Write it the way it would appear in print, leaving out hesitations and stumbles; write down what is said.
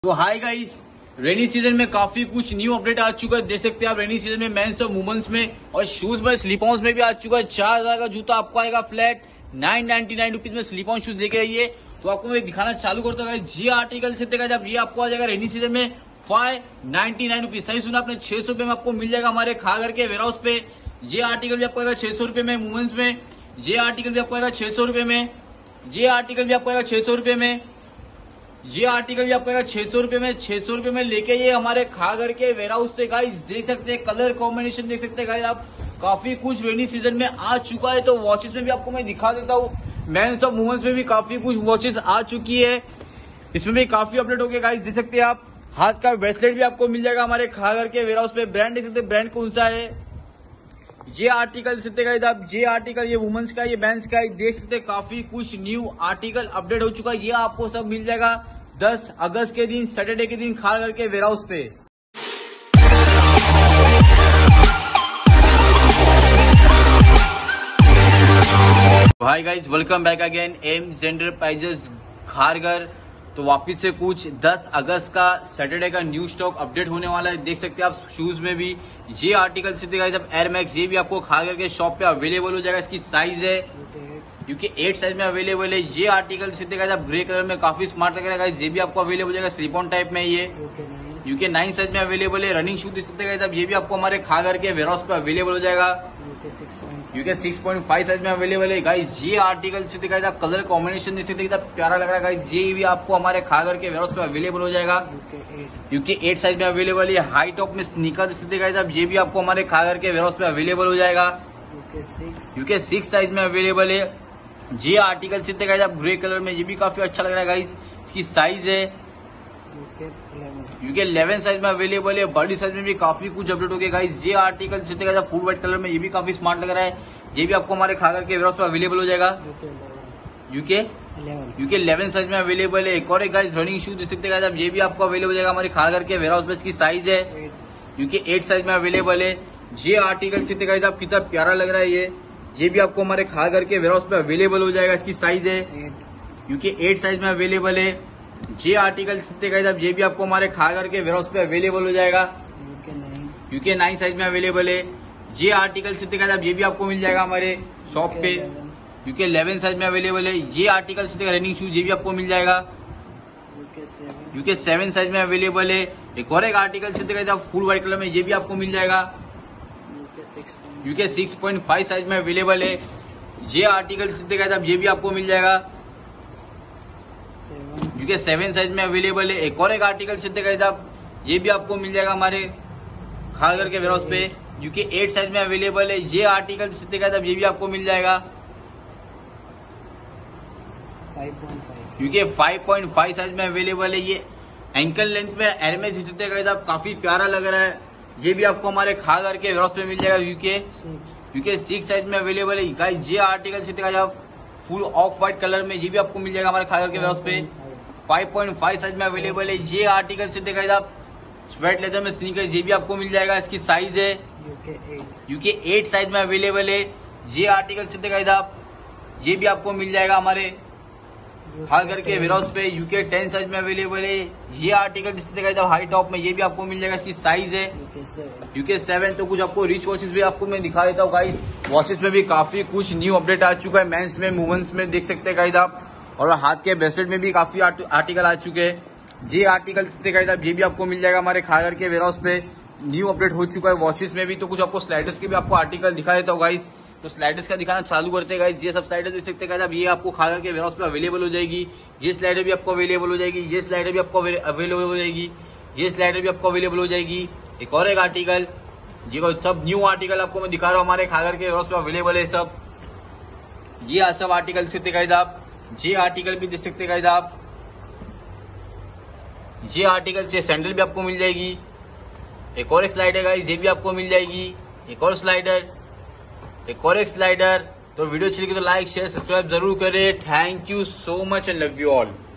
तो hi guys, रेनी season में काफी कुछ न्यू अपडेट आ चुका है। देख सकते हैं आप रेनी सीजन में मेंस और वुमेन्स में और शूज में स्लिप ऑन में भी आ चुका है। 4000 का जूता आपको आएगा फ्लैट 999 रुपीज में स्लिप ऑन शूज लेके आइए। तो आपको मैं दिखाना चालू करता हूँ ये आर्टिकल से देखा जब ये आपको आ जाएगा रेनी सीजन में 599 रुपीज। सही सुना आपने, 600 रुपए में आपको मिल जाएगा हमारे खागर के वेयर हाउस पे। ये आर्टिकल भी आपको आएगा 600 रुपए में वुमेन्स में। ये आर्टिकल भी आपको आएगा 600 रुपए में। ये आर्टिकल भी आपको आएगा 600 रुपए में। ये आर्टिकल भी आपको 600 रुपए में। 600 रुपए में लेके ये हमारे खागर के वेयर हाउस से गाइस देख सकते हैं, कलर कॉम्बिनेशन देख सकते हैं गाइस आप। काफी कुछ रेनी सीजन में आ चुका है। तो वॉचेस में भी आपको मैं दिखा देता हूँ, मेंस और वुमेन्स में भी काफी कुछ वॉचेस आ चुकी है। इसमें भी काफी अपडेट हो गया गाइस, देख सकते हैं आप। हाथ का ब्रेसलेट भी आपको मिल जाएगा हमारे खागर के वेयर हाउस पे। ब्रांड देख सकते हैं, ब्रांड कौन सा है। ये आर्टिकल सकते गाइस आप, ये आर्टिकल ये वुमेन्स का, ये मेंस का, देख सकते हैं काफी कुछ न्यू आर्टिकल अपडेट हो चुका है। ये आपको सब मिल जाएगा 10 अगस्त के दिन, सैटरडे के दिन खागर के वेयर हाउस पे। Hi guys, welcome back again Aims enterprises Kharghar. तो वापिस से कुछ 10 अगस्त का सैटरडे का न्यू स्टॉक अपडेट होने वाला है। देख सकते हैं आप शूज में भी ये आर्टिकल से गाइस अब एयर मैक्स, ये भी आपको खागर के शॉप पे अवेलेबल हो जाएगा। इसकी साइज है क्योंकि 8 साइज में अवेलेबल है। ये आर्टिकल से गाइस आप ग्रे कलर में काफी स्मार्ट लग रहा है गाइस। ये भी आपको अवेलेबल हो जाएगा स्लिप ऑन टाइप में। ये यूके 9 साइज में अवेलेबल है। रनिंग शूज सकते गाइस आप, ये भी आपको हमारे खागर के वेयर हाउस पे अवेलेबल हो जाएगा। यूके 6.5 साइज में अवेलेबल है गाइस। ये आर्टिकल से गाइस आप कलर कॉम्बिनेशन देख सकते हैं, कितना प्यारा लग रहा है गाइस। ये भी आपको हमारे खागर के वेयर हाउस पे अवेलेबल हो जाएगा। यूके 8 साइज में अवेलेबल है। हाई टॉप में स्नीकर देख सकते गाइस आप, ये भी आपको हमारे खागर के वेयर हाउस पे अवेलेबल हो जाएगा। यूके 6 साइज में अवेलेबल है। ये आर्टिकल से गाइस आप ग्रे कलर में, ये भी काफी अच्छा लग रहा है गाइस। इसकी साइज है यूके 11 साइज में अवेलेबल है। बड़ी साइज में भी काफी कुछ अपडेट हो गया गाइस। ये आर्टिकल से गाइस फुल व्हाइट कलर में, ये भी काफी स्मार्ट लग रहा है। ये भी आपको हमारे खागर के वेयर हाउस पे अवेलेबल हो जाएगा। यूके 11 साइज में अवेलेबल है। एक और एक गाइस रनिंग शूज देख सकते हैं गाइस आप, ये भी आपको अवेलेबल हो जाएगा हमारे खागर के वेयर हाउस पे। इसकी साइज है यूके 8 साइज में अवेलेबल है। ये आर्टिकल से गाइस आप, कितना प्यारा लग रहा है ये भी आपको हमारे खागर के वेयर हाउस पे अवेलेबल हो जाएगा। इसकी साइज है यूके 8 साइज में अवेलेबल है। ये आर्टिकल से गाइस आप, ये भी आपको हमारे खागर के वेयर हाउस पे अवेलेबल हो जाएगा। यूके 9 साइज में अवेलेबल है। ये आर्टिकल से गाइस आप, ये भी आपको मिल जाएगा हमारे शॉप पे। यूके 11 साइज में अवेलेबल है। ये आर्टिकल से रनिंग शूज, ये भी आपको मिल जाएगा। यूके 7 साइज में अवेलेबल है। एक और एक आर्टिकल से गाइस आप फुल व्हाइट कलर में, ये भी आपको मिल जाएगा। यूके 6.5 साइज में अवेलेबल है। ये आर्टिकल से गाइस आप, ये भी आपको मिल जाएगा। यूके 7 साइज में अवेलेबल है। एक और एक आर्टिकल से गाइस आप, ये भी आपको मिल जाएगा हमारे खागर के वेयर हाउस पे। यूके 8 साइज में अवेलेबल है। ये आर्टिकल से गाइस आप, ये भी आपको मिल जाएगा। यूके 5.5 साइज में अवेलेबल है। ये एंकल लेंथ में एरमेस जितने गाइस आप, काफी प्यारा लग रहा है। ये भी आपको हमारे खागर के वेयर हाउस पे मिल जाएगा। यूके 6 साइज में अवेलेबल है गाइस। ये आर्टिकल से गाइस आप फुल ऑफ व्हाइट कलर में, ये भी आपको मिल जाएगा हमारे खागर के वेयर हाउस पे। 5.5 साइज में अवेलेबल है। ये आर्टिकल से गाइस आप स्वेट लेदर में स्नीकर, ये भी आपको मिल जाएगा। इसकी साइज है यूके 8 साइज में अवेलेबल है। ये आर्टिकल से गाइस आप, ये भी आपको मिल जाएगा हमारे खागर के वेयर हाउस पे। यूके 10 साइज में अवेलेबल है। ये आर्टिकल जिससे गाइस आप हाई टॉप में, ये भी आपको मिल जाएगा। इसकी साइज है यूके 7। तो कुछ आपको रिच वॉचेस भी आपको मैं दिखा देता हूँ गाइस। वॉचेस में भी काफी कुछ न्यू अपडेट आ चुका है, मेंस में वुमेन्स में देख सकते हैं गाइस आप। और हाथ के ब्रेसलेट में भी काफी आर्टिकल आ चुके हैं। ये आर्टिकल गाइस आप, ये भी आपको मिल जाएगा हमारे खागर के वेयर हाउस पे। न्यू अपडेट हो चुका है वॉचेस में भी। तो कुछ आपको स्लाइडर्स के भी आपको आर्टिकल दिखा देता हूँ गाइस। तो स्लाइडर्स का दिखाना चालू करते हैं गाइस। ये सब स्लाइडर देख सकते हैं गाइस आप, ये आपको खागर के वेयर हाउस पे अवेलेबल हो जाएगी। ये स्लाइडर भी आपको अवेलेबल हो जाएगी। ये स्लाइडर भी आपको अवेलेबल हो जाएगी। ये स्लाइडर भी आपको अवेलेबल हो जाएगी। एक और एक आर्टिकल, ये सब न्यू आर्टिकल आपको मैं दिखा रहा हूँ, हमारे खागर के वेयर हाउस पे अवेलेबल है सब। ये सब आर्टिकल देख सकते गाइस आप। ये आर्टिकल भी देख सकते गाइस आप। ये आर्टिकल से सैंडल भी आपको मिल जाएगी। एक और एक स्लाइडर गाइस, ये भी आपको मिल जाएगी। एक और स्लाइडर, एक और एक स्लाइडर। तो वीडियो अच्छी लगी तो लाइक शेयर सब्सक्राइब जरूर करें। Thank you so much and love you all.